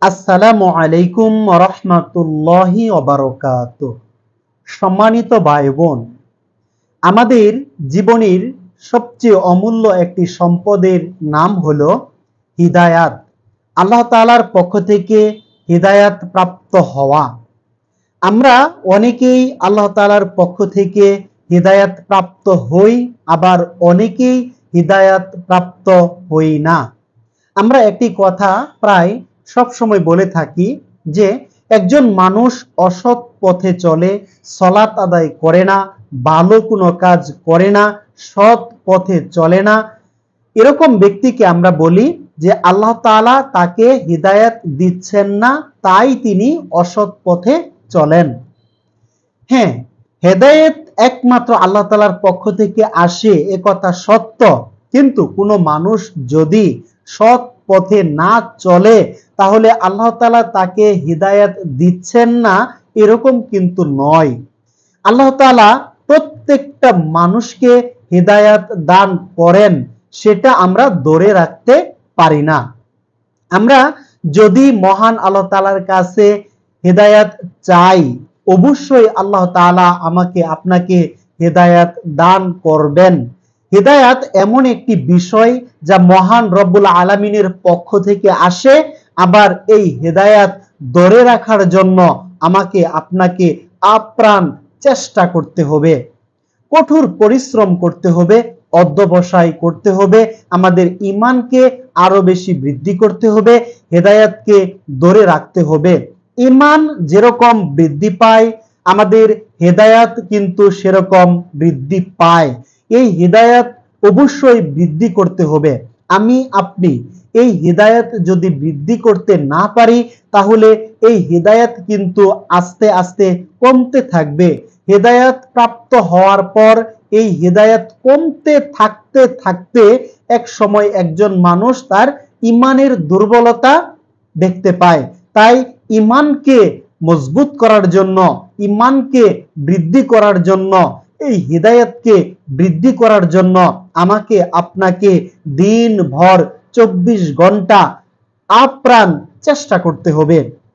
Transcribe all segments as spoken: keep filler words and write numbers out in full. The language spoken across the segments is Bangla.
আসসালামু আলাইকুম ওয়া রাহমাতুল্লাহি ওয়া বারাকাতুহু। সম্মানিত ভাই বোন, আমাদের জীবনের সবচেয়ে অমূল্য একটি সম্পদের নাম হলো হিদায়াত। আল্লাহ তাআলার পক্ষ থেকে হিদায়াত প্রাপ্ত হওয়া। আমরা অনেকেই আল্লাহ তাআলার পক্ষ থেকে হিদায়াত প্রাপ্ত হই, আবার অনেকেই হিদায়াত প্রাপ্ত হই না। আমরা একটি কথা প্রায় সব সময় বলে থাকি যে একজন মানুষ অসৎ পথে চলে, সালাত আদায় করে না, ভালো কোনো কাজ করে না, সৎ পথে চলে না, এরকম ব্যক্তিকে আমরা বলি যে আল্লাহ তাআলা তাকে হিদায়াত দিচ্ছেন না, তাই তিনি অসৎ পথে চলেন। হ্যাঁ, হেদায়েত একমাত্র আল্লাহ তাআলার পক্ষ থেকে আসে, এ কথা সত্য। কিন্তু কোনো মানুষ যদি সৎ পথে না চলে তাহলে আল্লাহ তাআলা তাকে হিদায়াত দিচ্ছেন না, এরকম কিন্তু নয়। আল্লাহ তাআলা প্রত্যেকটা মানুষকে হিদায়াত দান করেন, সেটা আমরা ধরে রাখতে পারি না। আমরা যদি মহান আল্লাহ তাআলার কাছে হিদায়াত চাই, অবশ্যই আল্লাহ তাআলা আমাকে আপনাকে হিদায়াত দান করবেন। হিদায়াত এমন একটি বিষয় যা মহান রব্বুল আলামিনের পক্ষ থেকে আসে, আবার এই হিদায়াত ধরে রাখার জন্য আমাকে আপনাকে আপ্রাণ চেষ্টা করতে হবে, কঠোর পরিশ্রম করতে হবে, অধ্যবসায় করতে হবে, আমাদের ঈমানকে আরো বেশি বৃদ্ধি করতে হবে, হিদায়াতকে ধরে রাখতে হবে। ঈমান যেরকম বৃদ্ধি পায়, আমাদের হিদায়াত কিন্তু সেরকম বৃদ্ধি পায়। এই হিদায়াত অবশ্যই বৃদ্ধি করতে হবে। আমি আপনি এই হিদায়াত যদি বৃদ্ধি করতে না পারি তাহলে এই হিদায়াত কিন্তু আস্তে আস্তে কমতে থাকবে। হিদায়াত প্রাপ্ত হওয়ার পর এই হিদায়াত কমতে থাকতে থাকতে এক সময় একজন মানুষ তার ঈমানের দুর্বলতা দেখতে পায়। তাই ঈমানকে মজবুত করার জন্য, ঈমানকে বৃদ্ধি করার জন্য, এই হিদায়াতকে বৃদ্ধি করার জন্য আমাকে আপনাকে দিনভর চব্বিশ ঘন্টা আপ্রাণ চেষ্টা করতে হবে।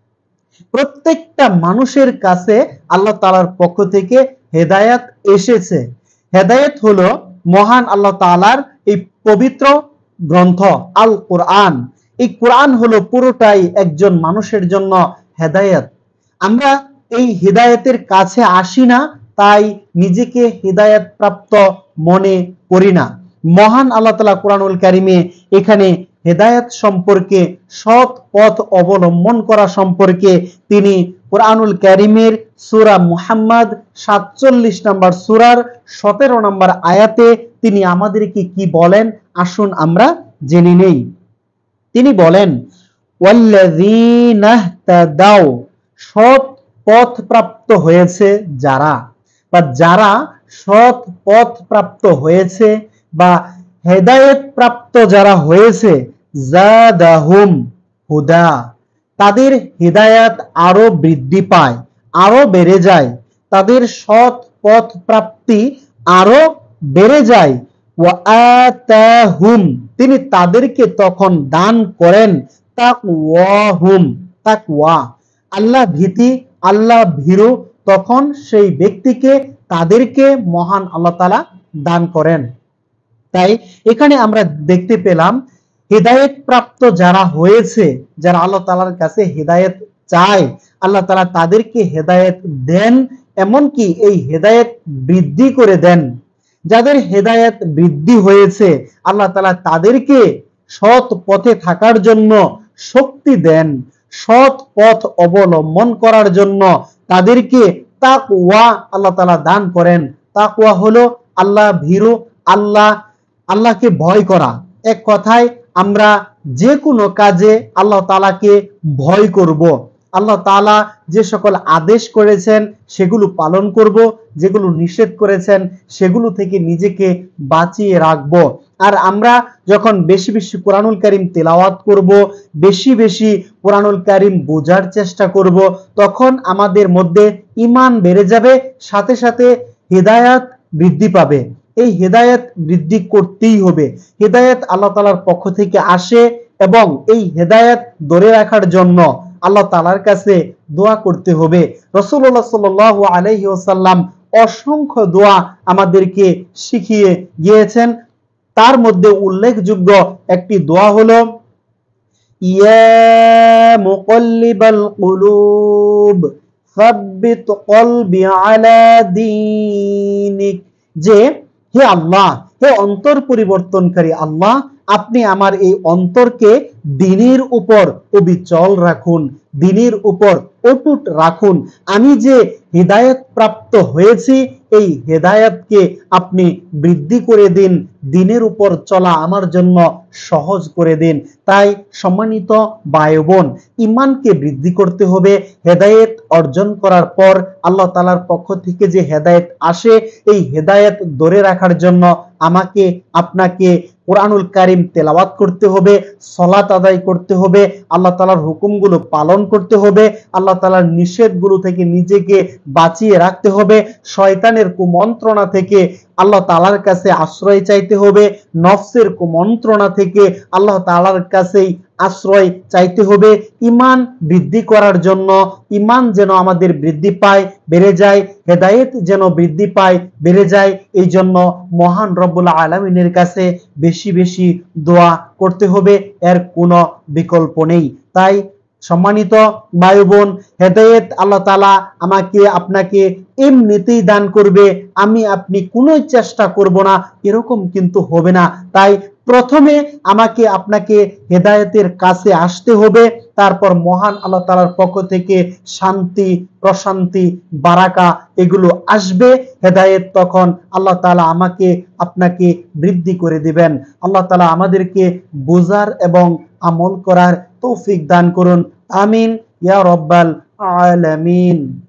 প্রত্যেকটা মানুষের কাছে আল্লাহ তাআলার পক্ষ থেকে হেদায়েত এসেছে। হেদায়েত হলো মহান আল্লাহ তাআলার এই পবিত্র গ্রন্থ আল কোরআন। এই কোরআন হলো পুরোটাই একজন মানুষের জন্য হেদায়েত। আমরা এই হিদায়াতের কাছে আসি না, তাই নিজেকে হিদায়াত প্রাপ্ত মনে করি না। মহান আল্লাহ তাআলা কোরআনুল কারীমে এখানে হিদায়াত সম্পর্কে, সৎ পথ অবলম্বন করা সম্পর্কে তিনি কোরআনুল কারীমের সূরা মুহাম্মদ সাতচল্লিশ নম্বর সূরার সতেরো নম্বর আয়াতে তিনি আমাদেরকে কি বলেন, আসুন আমরা জেনে নেই। তিনি বলেন, ওয়াল্লাযীনা ইহতাদাও, সৎ পথ প্রাপ্ত হয়েছে যারা, বা যারা সৎ পথ প্রাপ্ত হয়েছে বা হেদায়েত প্রাপ্ত যারা হয়েছে, যাদাহুম হুদা, তাদের হিদায়াত আরো বৃদ্ধি পায়, আরো বেড়ে যায়, তাদের সৎ পথ প্রাপ্তি আরো বেড়ে যায়। ওয়া আতাহুম, তিনি তাদেরকে তখন দান করেন তাকওয়াহুম, তাকওয়া, আল্লাহ ভীতি, আল্লাহ ভীরু, তখন সেই ব্যক্তিকে তাদেরকে মহান আল্লাহ তাআলা দান করেন। তাই এখানে আমরা দেখতে পেলাম হিদায়াত প্রাপ্ত যারা হয়েছে, যারা আল্লাহ তাআলার কাছে হিদায়াত চায়, আল্লাহ তাআলা তাদেরকে হিদায়াত দেন, এমনকি এই হিদায়াত বৃদ্ধি করে দেন। যাদের হিদায়াত বৃদ্ধি হয়েছে আল্লাহ তাআলা তাদেরকে সৎ পথে থাকার জন্য শক্তি দেন, সৎ পথ অবলম্বন করার জন্য তাদেরকে তাকওয়া আল্লাহ তাআলা দান করেন। তাকওয়া হলো আল্লাহ ভীরু, আল্লাহ আল্লাহকে ভয় করা। এক কথায় আমরা যে কোনো কাজে আল্লাহ তাআলাকে ভয় করব, আল্লাহ তাআলা যে সকল আদেশ করেছেন সেগুলো পালন করব, যেগুলো নিষেধ করেছেন সেগুলো থেকে নিজেকে বাঁচিয়ে রাখব। আর আমরা যখন বেশি বেশি কোরআনুল কারীম তেলাওয়াত করব, বেশি বেশি কোরআনুল কারীম বোঝার চেষ্টা করব, তখন আমাদের মধ্যে ঈমান বেড়ে যাবে, সাথে সাথে হিদায়াত বৃদ্ধি পাবে। এই হিদায়াত বৃদ্ধি করতেই হবে। হিদায়াত আল্লাহ তাআলার পক্ষ থেকে আসে, এবং এই হেদায়েত ধরে রাখার জন্য আল্লাহ তাআলার কাছে দোয়া করতে হবে। রাসূলুল্লাহ সাল্লাল্লাহু আলাইহি ওয়াসাল্লাম অসংখ্য দোয়া আমাদেরকে শিখিয়ে গিয়েছেন। তার মধ্যে উল্লেখযোগ্য একটি দোয়া হলো ইয়া মুকাল্লিবাল কুলুব সাব্বিত কলবি আলা দীনিক, যে হে আল্লাহ, হে অন্তর পরিবর্তনকারী আল্লাহ, আপনি আমার এই অন্তরকে দ্বীনের উপর অবিচল রাখুন, দ্বীনের উপর অটুট রাখুন। আমি যে হিদায়াত প্রাপ্ত হয়েছি এই হেদায়েতকে আপনি বৃদ্ধি করে দিন, দ্বীনের উপর চলা আমার জন্য সহজ করে দিন। তাই সম্মানিত ভাই বোন, ঈমানকে বৃদ্ধি করতে হবে। হেদায়েত অর্জন করার পর আল্লাহ তাআলার পক্ষ থেকে যে হেদায়েত আসে, এই হেদায়েত ধরে রাখার জন্য আমাকে আপনাকে কোরআনুল কারীম তেলাওয়াত করতে হবে, সালাত আদায় করতে হবে, আল্লাহ তাআলার হুকুমগুলো পালন করতে হবে, আল্লাহ তাআলার নিষেধগুলো থেকে নিজেকে বাঁচিয়ে রাখতে হবে, শয়তানের কুমন্ত্রণা থেকে আল্লাহ তাআলার কাছে আশ্রয় চাইতে হবে, নফসের কুমন্ত্রণা থেকে আল্লাহ তাআলার কাছেই আশ্রয় চাইতে হবে। ঈমান বৃদ্ধি করার জন্য, ঈমান যেন আমাদের বৃদ্ধি পায়, বেড়ে যায়, হেদায়েত যেন বৃদ্ধি পায়, বেড়ে যায়, এই জন্য মহান রব্বুল আলামিনের কাছে বেশি বেশি দোয়া করতে হবে, এর কোনো বিকল্প নেই। তাই সম্মানিত ভাই বোন, হেদায়েত আল্লাহ তাআলা আমাকে আপনাকে এমনিতেই দান করবে, আমি আপনি কোনো চেষ্টা করব না, এরকম কিন্তু হবে না। তাই প্রথমে আমাকে আপনাকে হেদায়েতের কাছে আসতে হবে, তারপর মহান আল্লাহ তাআলার পক্ষ থেকে শান্তি, প্রশান্তি, বারাকা এগুলো আসবে। হেদায়েত তখন আল্লাহ তাআলা আমাকে আপনাকে বৃদ্ধি করে দিবেন। আল্লাহ তাআলা আমাদেরকে বুঝার এবং আমল করার তৌফিক দান করুন। আমিন ইয়া রাব্বাল আলামিন।